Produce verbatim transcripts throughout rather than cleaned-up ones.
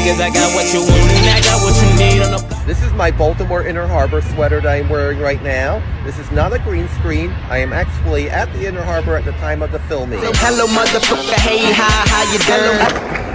cause I got what you want and I got what you need on the. This is my Baltimore Inner Harbor sweater that I'm wearing right now. This is not a green screen. I am actually at the Inner Harbor at the time of the filming. Hello motherfucker, hey, hi, how you doing?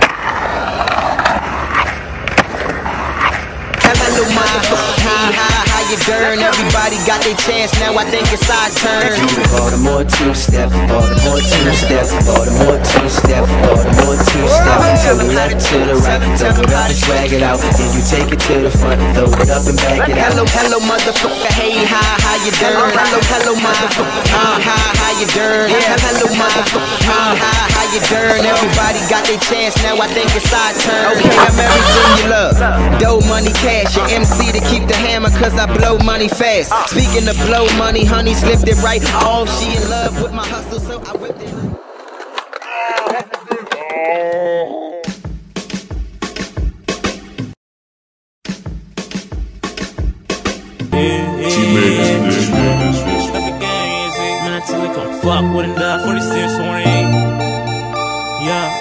Hello motherfucker, hi, hi, how you doing? Everybody got their chance, now I think it's our turn. Baltimore two-step, Baltimore two-step, Baltimore two-step, Baltimore two-step. To the left, to the right, throw it up and swag it out. Then you take it to the front, throw it up and back it out. Hello, hello motherfucker, hey, hi, how you doing? Hello, hello motherfucker, hi, hi, how you doing? Hello motherfucker, hi, hi, how you doing? Everybody got their chance, now I think it's our turn. Okay, I'm everything you love, dough, money, cash. Your M C to keep the hammer, cause I blow money fast. Speaking of blow money, honey slipped it right off. She in love with my hustle, so I whipped it. She made this bitch, made this bitch. Duffy gang is it? Man, I tell her come fuck with a dog. forty-six twenty-eight. Yeah.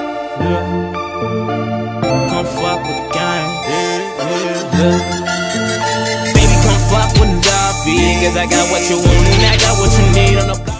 Yeah. Come fuck with the gang. Yeah, yeah, yeah. Baby, come fuck with the Duffy, cause I got what you want and I got what you need on the.